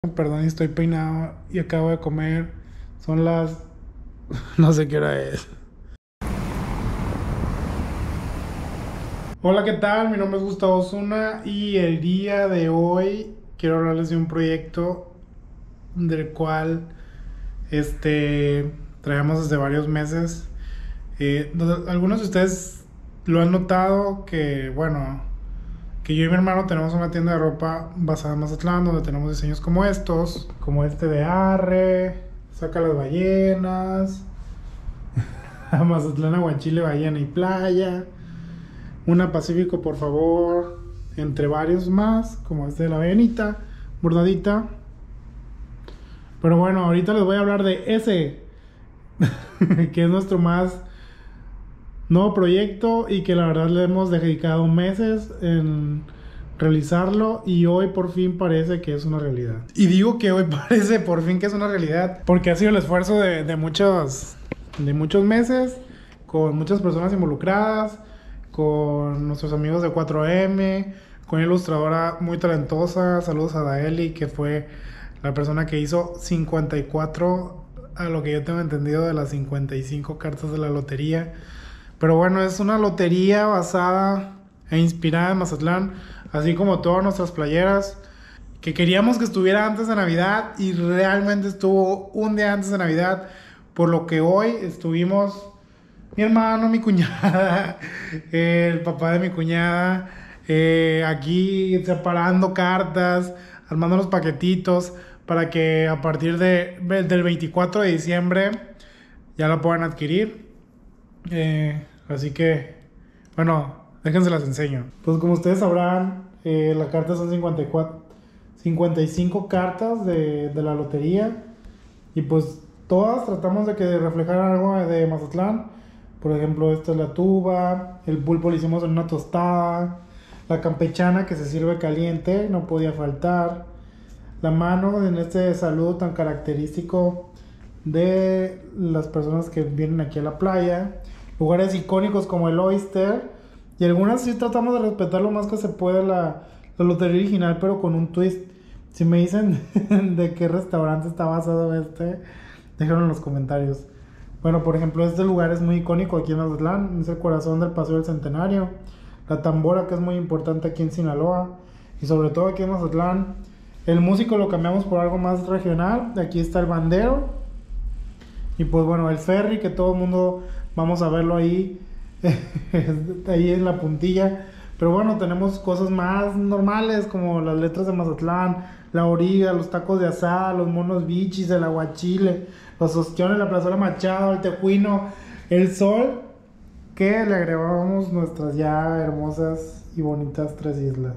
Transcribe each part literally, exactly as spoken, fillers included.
Perdón, estoy peinado y acabo de comer. Son las... no sé qué hora es. Hola, ¿qué tal? Mi nombre es Gustavo Osuna y el día de hoy quiero hablarles de un proyecto del cual este traemos desde varios meses. Eh, no- algunos de ustedes lo han notado que, bueno, que yo y mi hermano tenemos una tienda de ropa basada en Mazatlán donde tenemos diseños como estos, como este de Arre, Saca las ballenas, a Mazatlán, Aguachile, ballena y playa, una Pacífico por favor, entre varios más, como este de la ballenita, bordadita. Pero bueno, ahorita les voy a hablar de ese, que es nuestro más nuevo proyecto y que la verdad le hemos dedicado meses en realizarlo y hoy por fin parece que es una realidad. Y digo que hoy parece por fin que es una realidad porque ha sido el esfuerzo de, de muchos de muchos meses, con muchas personas involucradas, con nuestros amigos de cuatro eme, con una ilustradora muy talentosa. Saludos a Daeli, que fue la persona que hizo cincuenta y cuatro, a lo que yo tengo entendido, de las cincuenta y cinco cartas de la lotería. Pero bueno, es una lotería basada e inspirada en Mazatlán, así como todas nuestras playeras, que queríamos que estuviera antes de Navidad y realmente estuvo un día antes de Navidad, por lo que hoy estuvimos mi hermano, mi cuñada, el papá de mi cuñada, eh, aquí separando cartas, armando los paquetitos para que a partir de, del veinticuatro de diciembre ya la puedan adquirir. Eh, así que, bueno, déjense las enseño. Pues como ustedes sabrán, eh, la carta son cincuenta y cuatro, cincuenta y cinco cartas de, de la lotería. Y pues todas tratamos de que reflejaran algo de Mazatlán. Por ejemplo, esta es la tuba, el pulpo lo hicimos en una tostada, la campechana que se sirve caliente, no podía faltar. La mano en este saludo tan característico de las personas que vienen aquí a la playa. Lugares icónicos como el Oyster. Y algunas sí tratamos de respetar lo más que se puede la, la lotería original, pero con un twist. Si me dicen de qué restaurante está basado este, déjenlo en los comentarios. Bueno, por ejemplo, este lugar es muy icónico aquí en Mazatlán. Es el corazón del Paseo del Centenario. La tambora, que es muy importante aquí en Sinaloa. Y sobre todo aquí en Mazatlán. El músico lo cambiamos por algo más regional. Aquí está el bandero. Y pues bueno, el ferry, que todo el mundo vamos a verlo ahí, ahí en la puntilla. Pero bueno, tenemos cosas más normales como las letras de Mazatlán, la origa, los tacos de asada, los monos bichis, el aguachile, los ostiones, la plazuela Machado, el tejuino, el sol, que le agregamos nuestras ya hermosas y bonitas tres islas.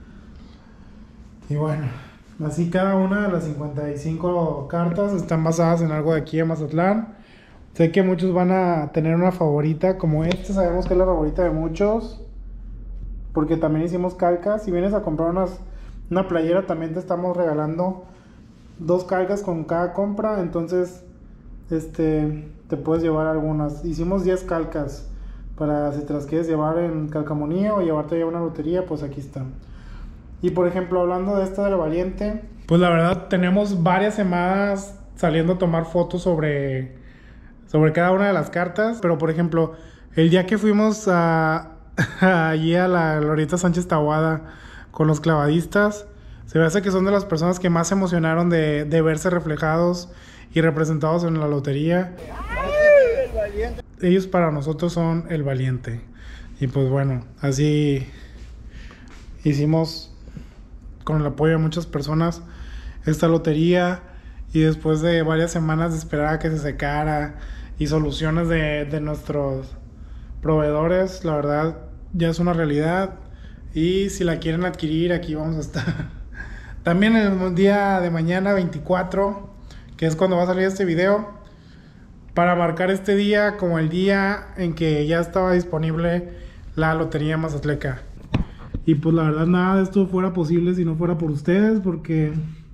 Y bueno, así cada una de las cincuenta y cinco cartas están basadas en algo de aquí de Mazatlán. Sé que muchos van a tener una favorita, como esta sabemos que es la favorita de muchos, porque también hicimos calcas. Si vienes a comprar unas, una playera, también te estamos regalando dos calcas con cada compra, entonces este te puedes llevar algunas. Hicimos diez calcas para si te las quieres llevar en calcamonía o llevarte ya una lotería, pues aquí están. Y por ejemplo, hablando de esta del Valiente, pues la verdad tenemos varias semanas saliendo a tomar fotos sobre, sobre cada una de las cartas. Pero por ejemplo, el día que fuimos a, a allí a la Glorieta Sánchez Taboada con los clavadistas, se me hace que son de las personas que más se emocionaron de, de verse reflejados y representados en la lotería. Ellos para nosotros son el Valiente. Y pues bueno, así hicimos, con el apoyo de muchas personas, esta lotería. Y después de varias semanas de esperar a que se secara y soluciones de, de nuestros proveedores, la verdad ya es una realidad. Y si la quieren adquirir, aquí vamos a estar. También el día de mañana veinticuatro, que es cuando va a salir este video, para marcar este día como el día en que ya estaba disponible la lotería mazatleca. Y pues la verdad nada de esto fuera posible si no fuera por ustedes, porque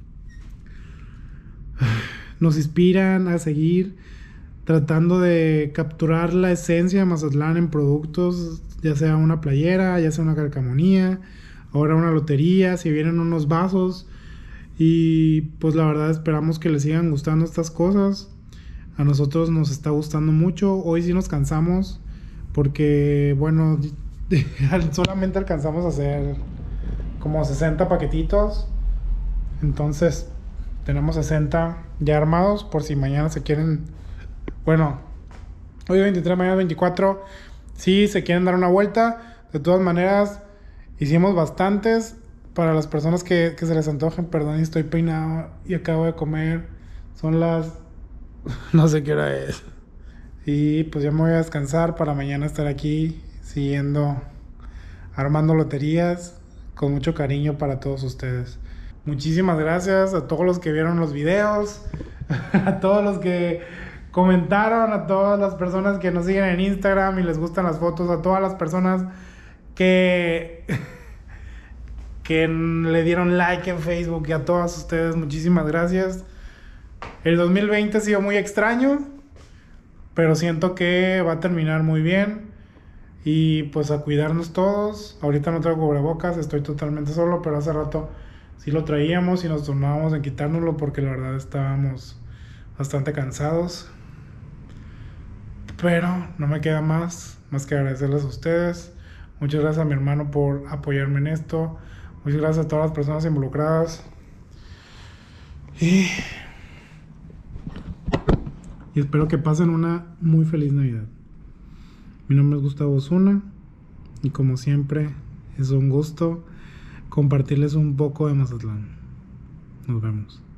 nos inspiran a seguir tratando de capturar la esencia de Mazatlán en productos, ya sea una playera, ya sea una calcamonía, ahora una lotería, si vienen unos vasos. Y pues la verdad esperamos que les sigan gustando estas cosas. A nosotros nos está gustando mucho. Hoy sí nos cansamos porque, bueno, solamente alcanzamos a hacer como sesenta paquetitos. Entonces tenemos sesenta ya armados por si mañana se quieren. Bueno, hoy es veintitrés, mañana es veinticuatro. Si se quieren dar una vuelta. De todas maneras, hicimos bastantes para las personas que, que se les antojen. Perdón, estoy peinado y acabo de comer. Son las... no sé qué hora es. Y pues ya me voy a descansar para mañana estar aquí siguiendo armando loterías con mucho cariño para todos ustedes. Muchísimas gracias a todos los que vieron los videos, a todos los que comentaron, a todas las personas que nos siguen en Instagram y les gustan las fotos, a todas las personas que que le dieron like en Facebook, y a todas ustedes muchísimas gracias. El dos mil veinte ha sido muy extraño, pero siento que va a terminar muy bien. Y pues a cuidarnos todos. Ahorita no traigo cubrebocas, estoy totalmente solo, pero hace rato sí lo traíamos y nos tornábamos en quitárnoslo porque la verdad estábamos bastante cansados. Pero no me queda más, más que agradecerles a ustedes. Muchas gracias a mi hermano por apoyarme en esto. Muchas gracias a todas las personas involucradas. Y, y espero que pasen una muy feliz Navidad. Mi nombre es Gustavo Osuna y como siempre es un gusto compartirles un poco de Mazatlán. Nos vemos.